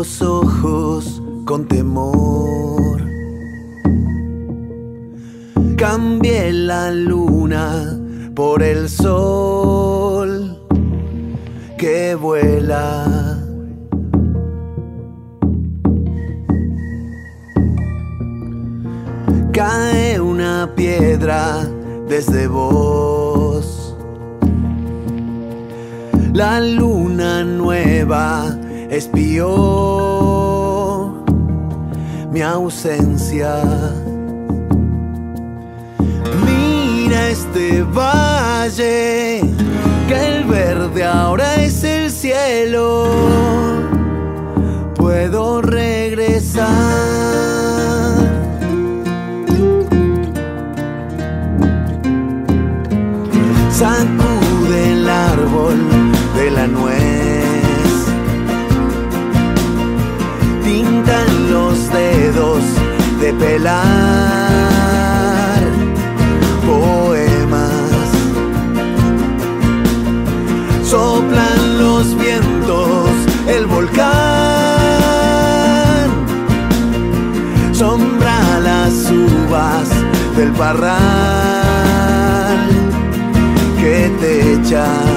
los ojos con temor. Cambié la luna por el sol que vuela. Cae una piedra desde vos. La luna nueva espió mi ausencia. Mira este valle, que el verde ahora es el cielo. Puedo regresar. Sacude el árbol de la nuez, tintan los dedos de pelar poemas. Soplan los vientos, el volcán sombra las uvas del parral que te echa